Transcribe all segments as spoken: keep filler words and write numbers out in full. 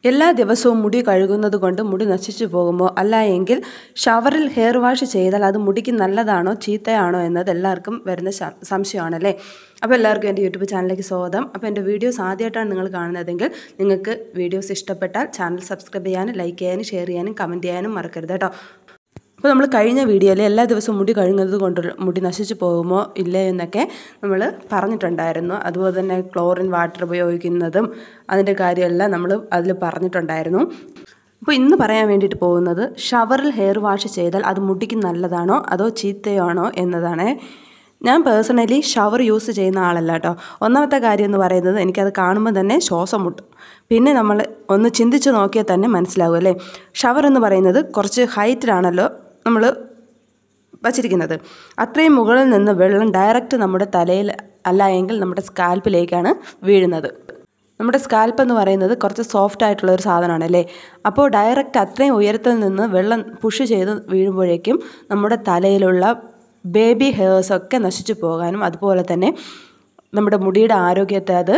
എല്ലാ ദിവസവും മുടി കഴുകുന്നത് കൊണ്ട് മുടി നശിച്ചു പോകുമോ? അല്ല എങ്കിൽ ഷവറിൽ ഹെയർ വാഷ് ചെയ്താൽ അത് മുടിക്ക് നല്ലതാണോ ചീത്തയാണോ എന്നത് എല്ലാവർക്കും വരുന്ന സംശയമാണല്ലേ. അപ്പോൾ എല്ലാവർക്കും എൻ്റെ യൂട്യൂബ് ചാനലിലേക്ക് സ്വാഗതം. അപ്പോൾ എൻ്റെ വീഡിയോസ് ആദ്യമായിട്ടാണ് നിങ്ങൾ കാണുന്നതെങ്കിൽ നിങ്ങൾക്ക് വീഡിയോസ് ഇഷ്ടപ്പെട്ടാൽ ചാനൽ സബ്സ്ക്രൈബ് ചെയ്യാനും ലൈക്ക് ചെയ്യാനും ഷെയർ ചെയ്യാനും കമൻറ്റ് ചെയ്യാനും മറക്കരുത് കേട്ടോ. അപ്പോൾ നമ്മൾ കഴിഞ്ഞ വീഡിയോയിൽ എല്ലാ ദിവസവും മുടി കഴുകുന്നത് കൊണ്ട് മുടി നശിച്ചു പോകുമോ ഇല്ലേ എന്നൊക്കെ നമ്മൾ പറഞ്ഞിട്ടുണ്ടായിരുന്നു. അതുപോലെ തന്നെ ക്ലോറിൻ വാട്ടർ ഉപയോഗിക്കുന്നതും അതിൻ്റെ കാര്യമെല്ലാം നമ്മൾ അതിൽ പറഞ്ഞിട്ടുണ്ടായിരുന്നു. അപ്പോൾ ഇന്ന് പറയാൻ വേണ്ടിയിട്ട് പോകുന്നത് ഷവറിൽ ഹെയർ വാഷ് ചെയ്താൽ അത് മുടിക്ക് നല്ലതാണോ അതോ ചീത്തയാണോ എന്നതാണ്. ഞാൻ പേഴ്സണലി ഷവർ യൂസ് ചെയ്യുന്ന ആളല്ല കേട്ടോ. ഒന്നാമത്തെ കാര്യം എന്ന് പറയുന്നത് എനിക്കത് കാണുമ്പോൾ തന്നെ ശ്വാസം മുട്ടും. പിന്നെ നമ്മൾ ഒന്ന് ചിന്തിച്ച് നോക്കിയാൽ തന്നെ മനസ്സിലാവും അല്ലേ. ഷവർ എന്ന് പറയുന്നത് കുറച്ച് ഹൈറ്റിലാണല്ലോ നമ്മൾ വച്ചിരിക്കുന്നത്. അത്രയും മുകളിൽ നിന്ന് വെള്ളം ഡയറക്റ്റ് നമ്മുടെ തലയിൽ അല്ല എങ്കിൽ നമ്മുടെ സ്കാൽപ്പിലേക്കാണ് വീഴുന്നത്. നമ്മുടെ സ്കാൽപ്പ് എന്ന് പറയുന്നത് കുറച്ച് സോഫ്റ്റ് ആയിട്ടുള്ള ഒരു സാധനമാണല്ലേ. അപ്പോൾ ഡയറക്റ്റ് അത്രയും ഉയരത്തിൽ നിന്ന് വെള്ളം പുഷ് ചെയ്ത് വീഴുമ്പോഴേക്കും നമ്മുടെ തലയിലുള്ള ബേബി ഹെയർസൊക്കെ നശിച്ചു പോകാനും അതുപോലെ തന്നെ നമ്മുടെ മുടിയുടെ ആരോഗ്യത്തെ അത്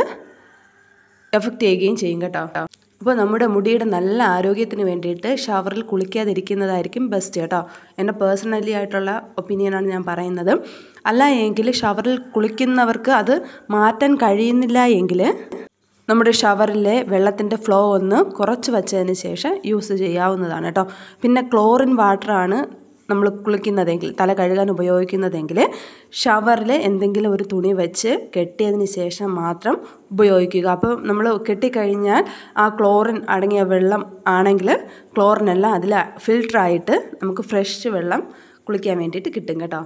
എഫക്റ്റ് ചെയ്യുകയും ചെയ്യും കേട്ടോ. അപ്പോൾ നമ്മുടെ മുടിയുടെ നല്ല ആരോഗ്യത്തിന് വേണ്ടിയിട്ട് ഷവറിൽ കുളിക്കാതിരിക്കുന്നതായിരിക്കും ബെസ്റ്റ് കേട്ടോ. എൻ്റെ പേഴ്സണലി ആയിട്ടുള്ള ഒപ്പീനിയനാണ് ഞാൻ പറയുന്നത്. അല്ല എങ്കിൽ ഷവറിൽ കുളിക്കുന്നവർക്ക് അത് മാറ്റാൻ കഴിയുന്നില്ല എങ്കിൽ നമ്മുടെ ഷവറിലെ വെള്ളത്തിൻ്റെ ഫ്ലോ ഒന്ന് കുറച്ച് വച്ചതിന് ശേഷം യൂസ് ചെയ്യാവുന്നതാണ് കേട്ടോ. പിന്നെ ക്ലോറിൻ വാട്ടറാണ് നമ്മൾ കുളിക്കുന്നതെങ്കിൽ തല കഴുകാൻ ഉപയോഗിക്കുന്നതെങ്കിൽ ഷവറിൽ എന്തെങ്കിലും ഒരു തുണി വെച്ച് കെട്ടിയതിന് ശേഷം മാത്രം ഉപയോഗിക്കുക. അപ്പോൾ നമ്മൾ കെട്ടിക്കഴിഞ്ഞാൽ ആ ക്ലോറിൻ അടങ്ങിയ വെള്ളം ആണെങ്കിൽ ക്ലോറിനെല്ലാം അതിൽ ഫിൽട്ടറായിട്ട് നമുക്ക് ഫ്രഷ് വെള്ളം കുളിക്കാൻ വേണ്ടിയിട്ട് കിട്ടും കേട്ടോ.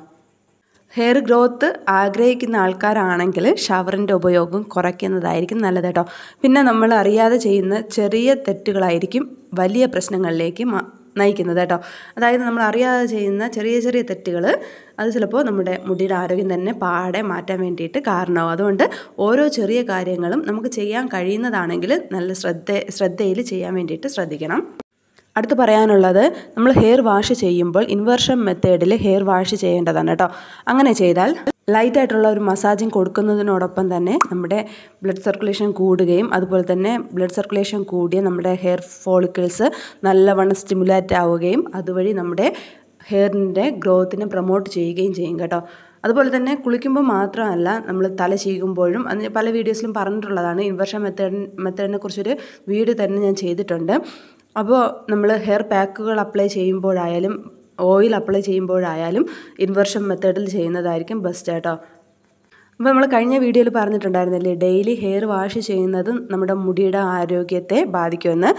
ഹെയർ ഗ്രോത്ത് ആഗ്രഹിക്കുന്ന ആൾക്കാരാണെങ്കിൽ ഷവറിൻ്റെ ഉപയോഗം കുറയ്ക്കുന്നതായിരിക്കും നല്ലത് കേട്ടോ. പിന്നെ നമ്മൾ അറിയാതെ ചെയ്യുന്ന ചെറിയ തെറ്റുകളായിരിക്കും വലിയ പ്രശ്നങ്ങളിലേക്ക് നയിക്കുന്നത് കേട്ടോ. അതായത് നമ്മൾ അറിയാതെ ചെയ്യുന്ന ചെറിയ ചെറിയ തെറ്റുകൾ അത് ചിലപ്പോൾ നമ്മുടെ മുടിയുടെ ആരോഗ്യം തന്നെ പാടെ മാറ്റാൻ വേണ്ടിയിട്ട് കാരണമാവും. അതുകൊണ്ട് ഓരോ ചെറിയ കാര്യങ്ങളും നമുക്ക് ചെയ്യാൻ കഴിയുന്നതാണെങ്കിൽ നല്ല ശ്രദ്ധ ശ്രദ്ധയിൽ ചെയ്യാൻ വേണ്ടിയിട്ട് ശ്രദ്ധിക്കണം. അടുത്ത് പറയാനുള്ളത് നമ്മൾ ഹെയർ വാഷ് ചെയ്യുമ്പോൾ ഇൻവേർഷൻ മെത്തേഡിൽ ഹെയർ വാഷ് ചെയ്യേണ്ടതാണ് കേട്ടോ. അങ്ങനെ ചെയ്താൽ ലൈറ്റായിട്ടുള്ള ഒരു മസാജിങ് കൊടുക്കുന്നതിനോടൊപ്പം തന്നെ നമ്മുടെ ബ്ലഡ് സർക്കുലേഷൻ കൂടുകയും അതുപോലെ തന്നെ ബ്ലഡ് സർക്കുലേഷൻ കൂടിയ നമ്മുടെ ഹെയർ ഫോളിക്കിൾസ് നല്ലവണ്ണം സ്റ്റിമുലേറ്റ് ആവുകയും അതുവഴി നമ്മുടെ ഹെയറിൻ്റെ ഗ്രോത്തിനെ പ്രൊമോട്ട് ചെയ്യുകയും ചെയ്യും കേട്ടോ. അതുപോലെ തന്നെ കുളിക്കുമ്പോൾ മാത്രമല്ല നമ്മൾ തല ചീകുമ്പോഴും അതിന് പല വീഡിയോസിലും പറഞ്ഞിട്ടുള്ളതാണ്. ഇൻവേർഷൻ മെത്തേഡ് മെത്തേഡിനെ കുറിച്ചൊരു വീഡിയോ തന്നെ ഞാൻ ചെയ്തിട്ടുണ്ട്. അപ്പോൾ നമ്മൾ ഹെയർ പാക്കുകൾ അപ്ലൈ ചെയ്യുമ്പോഴായാലും ഓയിൽ അപ്ലൈ ചെയ്യുമ്പോഴായാലും ഇൻവേർഷൻ മെത്തേഡിൽ ചെയ്യുന്നതായിരിക്കും ബെസ്റ്റ് കേട്ടോ. അപ്പോൾ നമ്മൾ കഴിഞ്ഞ വീഡിയോയിൽ പറഞ്ഞിട്ടുണ്ടായിരുന്നില്ലേ ഡെയിലി ഹെയർ വാഷ് ചെയ്യുന്നതും നമ്മുടെ മുടിയുടെ ആരോഗ്യത്തെ ബാധിക്കുമെന്ന്.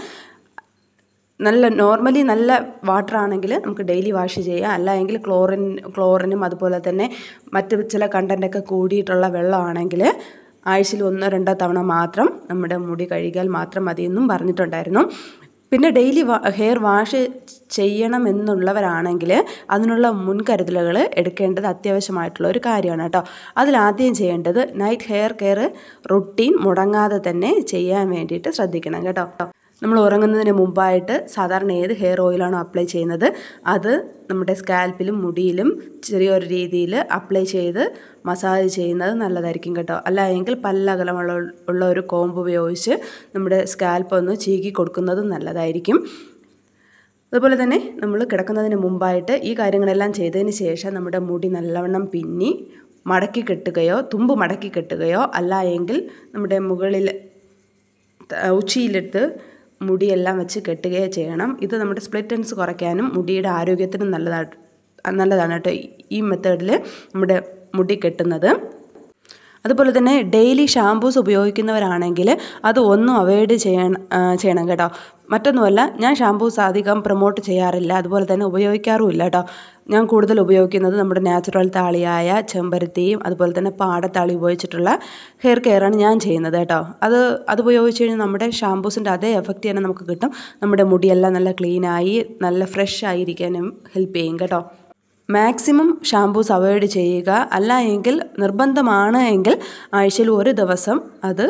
നല്ല നോർമലി നല്ല വാട്ടർ ആണെങ്കിൽ നമുക്ക് ഡെയിലി വാഷ് ചെയ്യാം. അല്ല എങ്കിൽ ക്ലോറിൻ ക്ലോറിനും അതുപോലെ തന്നെ മറ്റ് ചില കണ്ടൻറ്റൊക്കെ കൂടിയിട്ടുള്ള വെള്ളമാണെങ്കിൽ ആഴ്ചയിൽ ഒന്നോ രണ്ടോ തവണ മാത്രം നമ്മുടെ മുടി കഴുകിയാൽ മാത്രം മതിയെന്നും പറഞ്ഞിട്ടുണ്ടായിരുന്നു. പിന്നെ ഡെയിലി ഹെയർ വാഷ് ചെയ്യണമെന്നുള്ളവരാണെങ്കിൽ അതിനുള്ള മുൻകരുതലുകൾ എടുക്കേണ്ടത് അത്യാവശ്യമായിട്ടുള്ള ഒരു കാര്യമാണ് കേട്ടോ. അതിലാദ്യം ചെയ്യേണ്ടത് നൈറ്റ് ഹെയർ കെയർ റുട്ടീൻ മുടങ്ങാതെ തന്നെ ചെയ്യാൻ വേണ്ടിയിട്ട് ശ്രദ്ധിക്കണം കേട്ടോ. നമ്മൾ ഉറങ്ങുന്നതിന് മുമ്പായിട്ട് സാധാരണ ഏത് ഹെയർ ഓയിലാണോ അപ്ലൈ ചെയ്യുന്നത് അത് നമ്മുടെ സ്കാൽപ്പിലും മുടിയിലും ചെറിയൊരു രീതിയിൽ അപ്ലൈ ചെയ്ത് മസാജ് ചെയ്യുന്നത് നല്ലതായിരിക്കും കേട്ടോ. അല്ല എങ്കിൽ പല്ലകലമുള്ള ഉള്ള ഒരു കോമ്പ് ഉപയോഗിച്ച് നമ്മുടെ സ്കാൽപ്പ് ഒന്ന് ചീകി കൊടുക്കുന്നതും നല്ലതായിരിക്കും. അതുപോലെ തന്നെ നമ്മൾ കിടക്കുന്നതിന് മുമ്പായിട്ട് ഈ കാര്യങ്ങളെല്ലാം ചെയ്തതിന് ശേഷം നമ്മുടെ മുടി നല്ലവണ്ണം പിന്നി മടക്കി കെട്ടുകയോ തുമ്പ് മടക്കി കെട്ടുകയോ അല്ല എങ്കിൽ നമ്മുടെ മുകളിൽ ഉച്ചിയിലിട്ട് മുടിയെല്ലാം വെച്ച് കെട്ടുകയോ ചെയ്യണം. ഇത് നമ്മുടെ സ്പ്ലിറ്റ് എൻഡ്സ് കുറയ്ക്കാനും മുടിയുടെ ആരോഗ്യത്തിനും നല്ലതായിട്ട് നല്ലതാണ് കേട്ടോ ഈ മെത്തേഡിൽ നമ്മുടെ മുടി കെട്ടുന്നത്. അതുപോലെ തന്നെ ഡെയിലി ഷാംപൂസ് ഉപയോഗിക്കുന്നവരാണെങ്കിൽ അത് ഒന്നും അവോയ്ഡ് ചെയ്യണം ചെയ്യണം കേട്ടോ. മറ്റൊന്നുമല്ല, ഞാൻ ഷാംപൂസ് അധികം പ്രൊമോട്ട് ചെയ്യാറില്ല, അതുപോലെ തന്നെ ഉപയോഗിക്കാറുമില്ല കേട്ടോ. ഞാൻ കൂടുതൽ ഉപയോഗിക്കുന്നത് നമ്മുടെ നാച്ചുറൽ താളിയായ ചെമ്പരത്തിയും അതുപോലെ തന്നെ പാടത്താളി ഉപയോഗിച്ചിട്ടുള്ള ഹെയർ കെയറാണ് ഞാൻ ചെയ്യുന്നത് കേട്ടോ. അത് അത് ഉപയോഗിച്ച് കഴിഞ്ഞാൽ നമ്മുടെ ഷാംപൂസിൻ്റെ അതേ എഫക്റ്റ് തന്നെ നമുക്ക് കിട്ടും. നമ്മുടെ മുടിയെല്ലാം നല്ല ക്ലീനായി നല്ല ഫ്രഷ് ആയിരിക്കാനും ഹെൽപ്പ് ചെയ്യും കേട്ടോ. മാക്സിമം ഷാംപൂസ് അവോയ്ഡ് ചെയ്യുക. അല്ല എങ്കിൽ നിർബന്ധമാണ് എങ്കിൽ ആഴ്ചയിൽ ഒരു ദിവസം അത്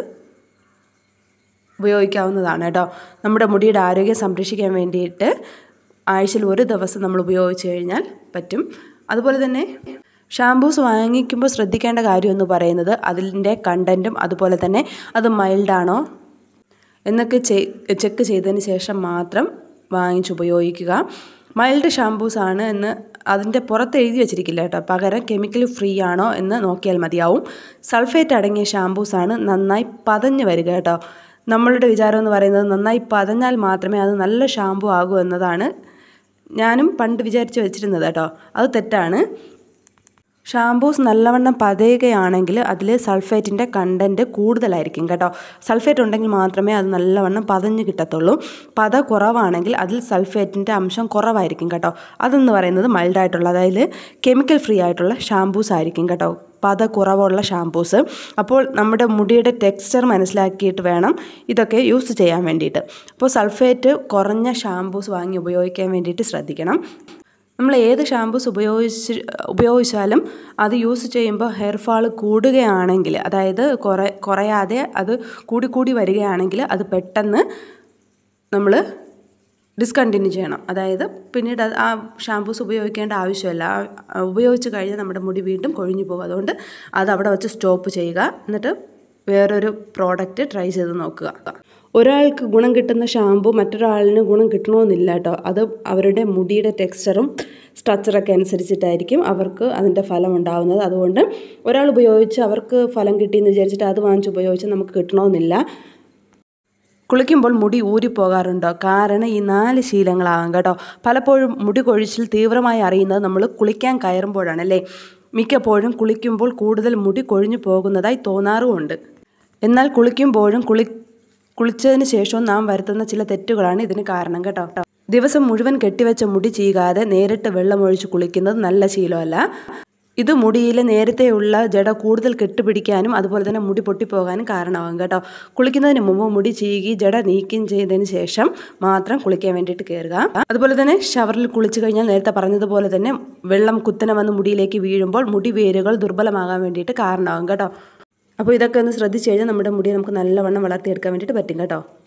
ഉപയോഗിക്കാവുന്നതാണ് കേട്ടോ. നമ്മുടെ മുടിയുടെ ആരോഗ്യം സംരക്ഷിക്കാൻ വേണ്ടിയിട്ട് ആഴ്ചയിൽ ഒരു ദിവസം നമ്മൾ ഉപയോഗിച്ച് കഴിഞ്ഞാൽ പറ്റും. അതുപോലെ തന്നെ ഷാംപൂസ് വാങ്ങിക്കുമ്പോൾ ശ്രദ്ധിക്കേണ്ട കാര്യം എന്ന് പറയുന്നത് അതിൻ്റെ കണ്ടൻറ്റും അതുപോലെ തന്നെ അത് മൈൽഡാണോ എന്നൊക്കെ ചെക്ക് ചെയ്തതിന് ശേഷം മാത്രം വാങ്ങിച്ച് ഉപയോഗിക്കുക. മൈൽഡ് ഷാംപൂസാണ് എന്ന് അതിൻ്റെ പുറത്ത് എഴുതി വെച്ചിരിക്കില്ല കേട്ടോ, പകരം കെമിക്കൽ ഫ്രീ ആണോ എന്ന് നോക്കിയാൽ മതിയാവും. സൾഫേറ്റ് അടങ്ങിയ ഷാംപൂസാണ് നന്നായി പതഞ്ഞ് വരിക കേട്ടോ. നമ്മളുടെ വിചാരം എന്ന് പറയുന്നത് നന്നായി പതഞ്ഞാൽ മാത്രമേ അത് നല്ല ഷാംപൂ ആകൂ എന്നതാണ്. ഞാനും പണ്ട് വിചാരിച്ച് വെച്ചിരുന്നത് കേട്ടോ, അത് തെറ്റാണ്. ഷാംപൂസ് നല്ലവണ്ണം പതയുകയാണെങ്കിൽ അതിൽ സൾഫേറ്റിൻ്റെ കണ്ടൻറ്റ് കൂടുതലായിരിക്കും കേട്ടോ. സൾഫേറ്റ് ഉണ്ടെങ്കിൽ മാത്രമേ അത് നല്ലവണ്ണം പതഞ്ഞ് കിട്ടത്തുള്ളൂ. പത കുറവാണെങ്കിൽ അതിൽ സൾഫേറ്റിൻ്റെ അംശം കുറവായിരിക്കും കേട്ടോ. അതെന്ന് പറയുന്നത് മൈൽഡായിട്ടുള്ള, അതായത് കെമിക്കൽ ഫ്രീ ആയിട്ടുള്ള ഷാംപൂസ് ആയിരിക്കും കേട്ടോ, പത കുറവുള്ള ഷാംപൂസ്. അപ്പോൾ നമ്മുടെ മുടിയുടെ ടെക്സ്ചർ മനസ്സിലാക്കിയിട്ട് വേണം ഇതൊക്കെ യൂസ് ചെയ്യാൻ വേണ്ടിയിട്ട്. അപ്പോൾ സൾഫേറ്റ് കുറഞ്ഞ ഷാംപൂസ് വാങ്ങി ഉപയോഗിക്കാൻ വേണ്ടിയിട്ട് ശ്രദ്ധിക്കണം. നമ്മൾ ഏത് ഷാംപൂസ് ഉപയോഗിച്ച് ഉപയോഗിച്ചാലും അത് യൂസ് ചെയ്യുമ്പോൾ ഹെയർ ഫാൾ കൂടുകയാണെങ്കിൽ, അതായത് കുറേ കുറയാതെ അത് കൂടി കൂടി വരികയാണെങ്കിൽ അത് പെട്ടെന്ന് നമ്മൾ ഡിസ്കണ്ടിന്യൂ ചെയ്യണം. അതായത് പിന്നീട് ആ ഷാംപൂസ് ഉപയോഗിക്കേണ്ട ആവശ്യമില്ല. ഉപയോഗിച്ച് കഴിഞ്ഞാൽ നമ്മുടെ മുടി വീണ്ടും കൊഴിഞ്ഞു പോകും. അതുകൊണ്ട് അത് അവിടെ വെച്ച് സ്റ്റോപ്പ് ചെയ്യുക. എന്നിട്ട് വേറൊരു പ്രോഡക്റ്റ് ട്രൈ ചെയ്ത് നോക്കുക. ഒരാൾക്ക് ഗുണം കിട്ടുന്ന ഷാമ്പു മറ്റൊരാളിന് ഗുണം കിട്ടണമെന്നില്ല കേട്ടോ. അത് അവരുടെ മുടിയുടെ ടെക്സ്ചറും സ്ട്രക്ചറൊക്കെ അനുസരിച്ചിട്ടായിരിക്കും അവർക്ക് അതിൻ്റെ ഫലം ഉണ്ടാകുന്നത്. അതുകൊണ്ട് ഒരാൾ ഉപയോഗിച്ച് അവർക്ക് ഫലം കിട്ടിയെന്ന് വിചാരിച്ചിട്ട് അത് വാങ്ങിച്ച് ഉപയോഗിച്ച് നമുക്ക് കിട്ടണമെന്നില്ല. കുളിക്കുമ്പോൾ മുടി ഊരിപ്പോകാറുണ്ടോ? കാരണം ഈ നാല് ശീലങ്ങളാകാം കേട്ടോ. പലപ്പോഴും മുടി കൊഴിച്ചിൽ തീവ്രമായി അറിയുന്നത് നമ്മൾ കുളിക്കാൻ കയറുമ്പോഴാണ് അല്ലേ. മിക്കപ്പോഴും കുളിക്കുമ്പോൾ കൂടുതൽ മുടി കൊഴിഞ്ഞു പോകുന്നതായി തോന്നാറുമുണ്ട്. എന്നാൽ കുളിക്കുമ്പോഴും കുളി കുളിച്ചതിന് ശേഷവും നാം വരുത്തുന്ന ചില തെറ്റുകളാണ് ഇതിന് കാരണം കേട്ടോ. ദിവസം മുഴുവൻ കെട്ടിവെച്ച മുടി ചീകാതെ നേരിട്ട് വെള്ളമൊഴിച്ച് കുളിക്കുന്നത് നല്ല ശീലമല്ല. ഇത് മുടിയിലെ നേരത്തെയുള്ള ജട കൂടുതൽ കെട്ടുപിടിക്കാനും അതുപോലെ തന്നെ മുടി പൊട്ടിപ്പോകാനും കാരണമാകും കേട്ടോ. കുളിക്കുന്നതിന് മുമ്പ് മുടി ചീകി ജട നീക്കം ചെയ്തതിന് ശേഷം മാത്രം കുളിക്കാൻ വേണ്ടിയിട്ട് കയറുക. അതുപോലെ തന്നെ ഷവറിൽ കുളിച്ചു കഴിഞ്ഞാൽ നേരത്തെ പറഞ്ഞതുപോലെ തന്നെ വെള്ളം കുത്തനെ വന്ന് മുടിയിലേക്ക് വീഴുമ്പോൾ മുടി വേരുകൾ ദുർബലമാകാൻ വേണ്ടിയിട്ട് കാരണമാകും കേട്ടോ. അപ്പോൾ ഇതൊക്കെ ഒന്ന് ശ്രദ്ധിച്ച് കഴിഞ്ഞാൽ നമ്മുടെ മുടി നമുക്ക് നല്ലവണ്ണം വളർത്തിയെടുക്കാൻ വേണ്ടിയിട്ട് പറ്റും കേട്ടോ.